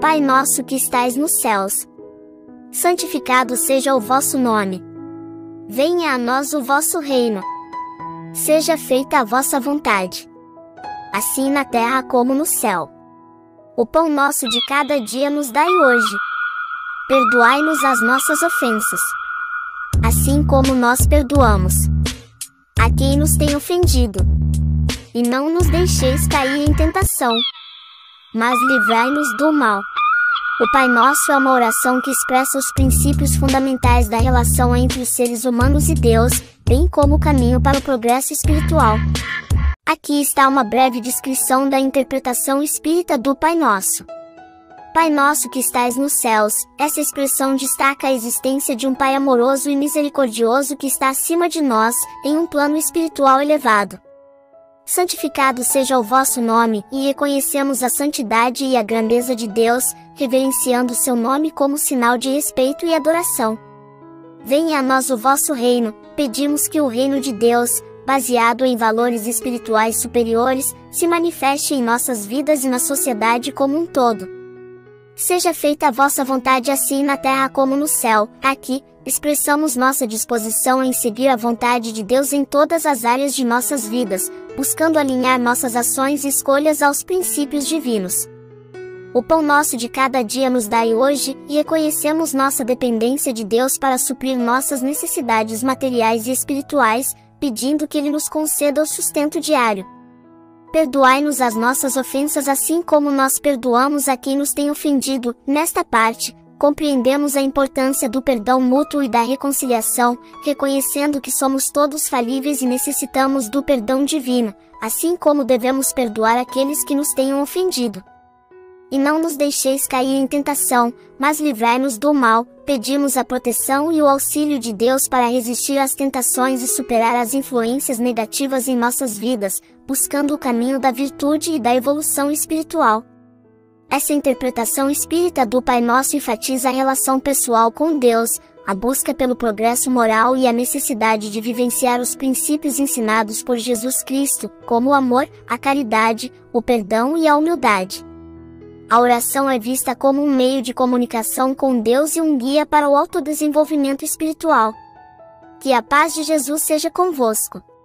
Pai nosso que estais nos céus, santificado seja o vosso nome. Venha a nós o vosso reino. Seja feita a vossa vontade, assim na terra como no céu. O pão nosso de cada dia nos dai hoje. Perdoai-nos as nossas ofensas, assim como nós perdoamos a quem nos tem ofendido. E não nos deixeis cair em tentação, mas livrai-nos do mal. O Pai Nosso é uma oração que expressa os princípios fundamentais da relação entre os seres humanos e Deus, bem como o caminho para o progresso espiritual. Aqui está uma breve descrição da interpretação espírita do Pai Nosso. Pai nosso que estais nos céus, essa expressão destaca a existência de um Pai amoroso e misericordioso que está acima de nós, em um plano espiritual elevado. Santificado seja o vosso nome, e reconhecemos a santidade e a grandeza de Deus, reverenciando seu nome como sinal de respeito e adoração. Venha a nós o vosso reino, pedimos que o reino de Deus, baseado em valores espirituais superiores, se manifeste em nossas vidas e na sociedade como um todo. Seja feita a vossa vontade assim na terra como no céu. Aqui, expressamos nossa disposição em seguir a vontade de Deus em todas as áreas de nossas vidas, buscando alinhar nossas ações e escolhas aos princípios divinos. O pão nosso de cada dia nos dai hoje, e reconhecemos nossa dependência de Deus para suprir nossas necessidades materiais e espirituais, pedindo que Ele nos conceda o sustento diário. Perdoai-nos as nossas ofensas assim como nós perdoamos a quem nos tem ofendido. Nesta parte, compreendemos a importância do perdão mútuo e da reconciliação, reconhecendo que somos todos falíveis e necessitamos do perdão divino, assim como devemos perdoar aqueles que nos tenham ofendido. E não nos deixeis cair em tentação, mas livrai-nos do mal. Pedimos a proteção e o auxílio de Deus para resistir às tentações e superar as influências negativas em nossas vidas, buscando o caminho da virtude e da evolução espiritual. Essa interpretação espírita do Pai Nosso enfatiza a relação pessoal com Deus, a busca pelo progresso moral e a necessidade de vivenciar os princípios ensinados por Jesus Cristo, como o amor, a caridade, o perdão e a humildade. A oração é vista como um meio de comunicação com Deus e um guia para o autodesenvolvimento espiritual. Que a paz de Jesus seja convosco.